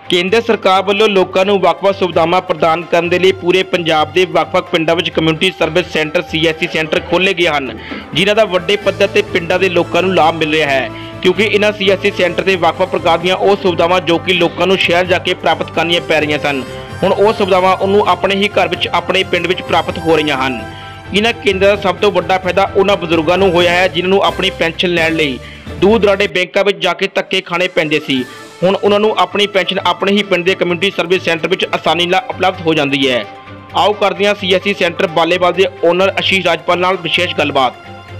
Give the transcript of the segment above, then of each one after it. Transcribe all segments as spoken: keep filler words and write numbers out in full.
ਕੇਂਦਰ ਸਰਕਾਰ ਵੱਲੋਂ ਲੋਕਾਂ ਨੂੰ ਵੱਖ-ਵੱਖ ਸੁਵਿਧਾਵਾਂ ਪ੍ਰਦਾਨ ਕਰਨ ਦੇ ਲਈ ਪੂਰੇ ਪੰਜਾਬ ਦੇ ਵੱਖ-ਵੱਖ ਪਿੰਡਾਂ ਵਿੱਚ community service centre C S C centre ਖੋਲ੍ਹੇ ਗਏ ਹਨ, ਜਿਨ੍ਹਾਂ ਦਾ ਵੱਡੇ ਪੱਧਰ ਤੇ ਪਿੰਡਾਂ ਦੇ ਲੋਕਾਂ ਨੂੰ ਲਾਭ ਮਿਲ ਰਿਹਾ ਹੈ। ਕਿਉਂਕਿ ਇਨ੍ਹਾਂ ਸੀ ਐਸ ਸੀ ਸੈਂਟਰ ਦੇ ਵੱਖ-ਵੱਖ ਪ੍ਰਕਾਰ ਦੀਆਂ ਉਹ ਸੁਵਿਧਾਵਾਂ ਜੋ ਕਿ ਲੋਕਾਂ ਨੂੰ ਸ਼ਹਿਰ ਜਾ ਕੇ ਪ੍ਰਾਪਤ ਕਰਨੀਆਂ ਪੈ ਰਹੀਆਂ ਸਨ, ਹੁਣ ਉਹ ਸੁਵਿਧਾਵਾਂ ਉਹਨੂੰ ਆਪਣੇ ਹੀ ਘਰ ਵਿੱਚ ਆਪਣੇ ਪਿੰਡ ਵਿੱਚ ਪ੍ਰਾਪਤ ਹੋ ਰਹੀਆਂ ਹਨ। ਇਨ੍ਹਾਂ ਕੇਂਦਰਾਂ ਦਾ ਸਭ ਤੋਂ ਵੱਡਾ ਫਾਇਦਾ ਉਹਨਾਂ ਬਜ਼ੁਰਗਾਂ ਨੂੰ ਹੋਇਆ ਹੈ ਜਿਨ੍ਹਾਂ ਨੂੰ ਆਪਣੀ ਪੈਨਸ਼ਨ ਲੈਣ ਲਈ ਦੂਰ ਦਰਾਡੇ ਬੈਂਕਾਂ ਵਿੱਚ ਜਾ ਕੇ ਧੱਕੇ ਖਾਣੇ ਪੈਂਦੇ ਸੀ। ਹੁਣ ਉਹਨਾਂ ਨੂੰ ਆਪਣੀ ਪੈਨਸ਼ਨ ਆਪਣੇ ਹੀ ਪਿੰਡ ਦੇ ਕਮਿਊਨਿਟੀ ਸਰਵਿਸ ਸੈਂਟਰ ਵਿੱਚ ਆਸਾਨੀ ਨਾਲ ਉਪਲਬਧ ਹੋ ਜਾਂਦੀ ਹੈ। ਆਓ ਕਰਦੇ ਹਾਂ ਸੀ ਐਸ ਸੀ ਸੈਂਟਰ ਬਾਲੇਵਾਲ ਦੇ ਓਨਰ ਆਸ਼ੀਸ਼ ਰਾਜਪਾਲ ਨਾਲ ਵਿਸ਼ੇਸ਼ ਗੱਲਬਾਤ।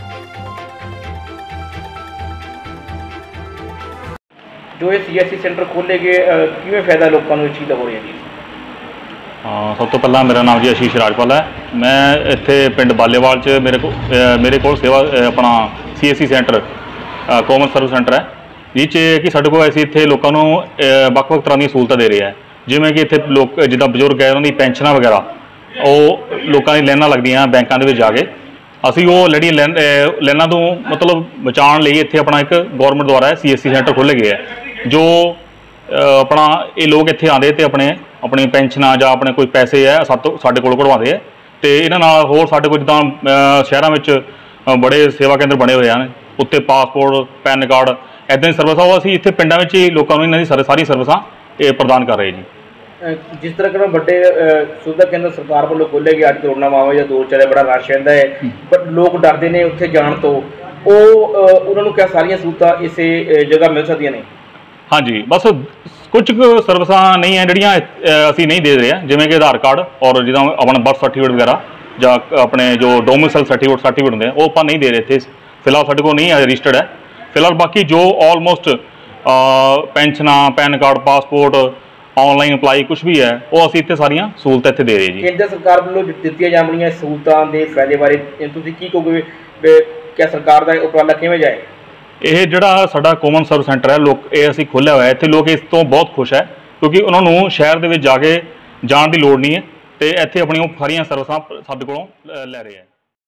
ਜੋ ਇਹ ਸੀ ਐਸ ਸੀ ਸੈਂਟਰ ਖੋਲ੍ਹੇ ਗਏ, ਕਿਵੇਂ ਫਾਇਦਾ ਲੋਕਾਂ ਨੂੰ ਇਸ ਚੀਜ਼ ਦਾ ਹੋ ਰਿਹਾ ਜੀ? ਹਾਂ, ਸਭ ਤੋਂ ਪਹਿਲਾਂ ਮੇਰਾ ਨਾਮ ਜੀ ਆਸ਼ੀਸ਼ ਰਾਜਪਾਲ ਹੈ। ਮੈਂ ਇੱਥੇ ਪਿੰਡ ਬਾਲੇਵਾਲ 'ਚ ਮੇਰੇ ਕੋਲ ਮੇਰੇ ਕੋਲ ਸੇਵਾ ਆਪਣਾ C S C centre common service centre ਹੈ, ਜਿਸ 'ਚ ਕਿ ਸਾਡੇ ਕੋਲ ਅਸੀਂ ਇੱਥੇ ਲੋਕਾਂ ਨੂੰ ਵੱਖ ਵੱਖ ਤਰ੍ਹਾਂ ਦੀਆਂ ਸਹੂਲਤਾਂ ਦੇ ਰਹੇ ਹਾਂ। ਜਿਵੇਂ ਕਿ ਇੱਥੇ ਲੋਕ ਜਿੱਦਾਂ ਬਜ਼ੁਰਗ ਹੈ ਉਹਨਾਂ ਦੀ ਪੈਨਸ਼ਨਾਂ ਵਗੈਰਾ ਉਹ ਲੋਕਾਂ ਦੀ ਲਾਈਨਾਂ ਲੱਗਦੀਆਂ ਬੈਂਕਾਂ ਦੇ ਵਿੱਚ ਜਾ ਕੇ, ਅਸੀਂ ਉਹ ਲੜੀ ਲਾਈਨਾਂ ਤੋਂ ਮਤਲਬ ਬਚਾਉਣ ਲਈ ਇੱਥੇ ਆਪਣਾ ਇੱਕ ਗੌਰਮੈਂਟ ਦੁਆਰਾ ਸੀ ਐਸ ਸੀ ਸੈਂਟਰ ਖੋਲ੍ਹੇ ਗਏ ਹੈ, ਜੋ ਆਪਣਾ ਇਹ ਲੋਕ ਇੱਥੇ ਆਉਂਦੇ ਅਤੇ ਆਪਣੇ ਆਪਣੀ ਪੈਨਸ਼ਨਾਂ ਜਾਂ ਆਪਣੇ ਕੋਈ ਪੈਸੇ ਹੈ ਸਾਤੋਂ ਸਾਡੇ ਕੋਲ ਕਢਵਾਉਂਦੇ ਹੈ। ਅਤੇ ਇਹਨਾਂ ਨਾਲ ਹੋਰ ਸਾਡੇ ਕੋਲ ਜਿੱਦਾਂ ਸ਼ਹਿਰਾਂ ਵਿੱਚ ਬੜੇ ਸੇਵਾ ਕੇਂਦਰ ਬਣੇ ਹੋਏ ਹਨ, ਉੱਤੇ ਪਾਸਪੋਰਟ ਪੈਨ ਕਾਰਡ ਇੱਦਾਂ ਦੀ ਸਰਵਿਸ ਆ ਉਹ ਅਸੀਂ ਇੱਥੇ ਪਿੰਡਾਂ ਵਿੱਚ ਹੀ ਲੋਕਾਂ ਨੂੰ ਇਹਨਾਂ ਦੀ ਸਾਰੀ ਸਾਰੀਆਂ ਸਰਵਿਸਾਂ ਇਹ ਪ੍ਰਦਾਨ ਕਰ ਰਹੇ ਜੀ। ਜਿਸ ਤਰ੍ਹਾਂ ਕਿ ਵੱਡੇ ਸੁਵਿਧਾ ਕੇਂਦਰ ਸਰਕਾਰ ਵੱਲੋਂ ਖੋਲ੍ਹੇ ਗਏ, ਅੱਜ ਕਰੋਨਾ ਮਾਵਾ ਜਾਂ ਦੌਰ ਚੱਲਿਆ, ਬੜਾ ਰਸ਼ ਰਹਿੰਦਾ ਹੈ, ਬਟ ਲੋਕ ਡਰਦੇ ਨੇ ਉੱਥੇ ਜਾਣ ਤੋਂ। ਉਹ ਉਹਨਾਂ ਨੂੰ ਕਿਆ ਸਾਰੀਆਂ ਸਹੂਲਤਾਂ ਇਸੇ ਜਗ੍ਹਾ ਮਿਲ ਸਕਦੀਆਂ ਨੇ? ਹਾਂਜੀ, ਬਸ ਕੁਝ ਕੁ ਸਰਵਿਸਾਂ ਨਹੀਂ ਹੈ ਜਿਹੜੀਆਂ ਅਸੀਂ ਨਹੀਂ ਦੇ ਰਹੇ ਹਾਂ, ਜਿਵੇਂ ਕਿ ਆਧਾਰ ਕਾਰਡ ਔਰ ਜਿੱਦਾਂ ਆਪਣਾ ਬਰਥ ਸਰਟੀਫਿਕੇਟ ਵਗੈਰਾ ਜਾਂ ਆਪਣੇ ਜੋ ਡੋਮਿਸਾਈਲ ਸਰਟੀਫਿਕੇਟ ਸਰਟੀਫਿਕੇਟ ਹੁੰਦੇ ਆ ਉਹ ਆਪਾਂ ਨਹੀਂ ਦੇ ਰਹੇ ਇੱਥੇ ਫਿਲਹਾਲ, ਸਾਡੇ ਕੋਲ ਨਹੀਂ ਰਜਿਸਟਰਡ ਹੈ ਫਿਲਹਾਲ। ਬਾਕੀ ਜੋ ਆਲਮੋਸਟ ਪੈਨਸ਼ਨਾਂ PAN card passport online apply ਕੁਛ ਵੀ ਹੈ ਉਹ ਅਸੀਂ ਇੱਥੇ ਸਾਰੀਆਂ ਸਹੂਲਤਾਂ ਇੱਥੇ ਦੇ ਰਹੇ ਜੀ। ਕੇਂਦਰ ਸਰਕਾਰ ਵੱਲੋਂ ਦਿੱਤੀਆਂ ਜਾਣ ਵਾਲੀਆਂ ਸਹੂਲਤਾਂ ਦੇ ਫਾਇਦੇ ਬਾਰੇ ਤੁਸੀਂ ਕੀ ਕਹੋਗੇ? ਕਿਆ ਸਰਕਾਰ ਦਾ ਉਪਰਾਲਾ ਕਿਵੇਂ ਜਾਏ? ਇਹ ਜਿਹੜਾ ਸਾਡਾ ਕਾਮਨ ਸਰਵਿਸ ਸੈਂਟਰ ਹੈ ਲੋਕ ਇਹ ਅਸੀਂ ਖੋਲ੍ਹਿਆ ਹੋਇਆ, ਇੱਥੇ ਲੋਕ ਇਸ ਤੋਂ ਬਹੁਤ ਖੁਸ਼ ਹੈ ਕਿਉਂਕਿ ਉਹਨਾਂ ਨੂੰ ਸ਼ਹਿਰ ਦੇ ਵਿੱਚ ਜਾ ਕੇ ਜਾਣ ਦੀ ਲੋੜ ਨਹੀਂ ਹੈ ਅਤੇ ਇੱਥੇ ਆਪਣੀਆਂ ਸਾਰੀਆਂ ਸਰਵਿਸਾਂ ਸਾਡੇ ਕੋਲੋਂ ਲੈ ਰਹੇ ਹੈ।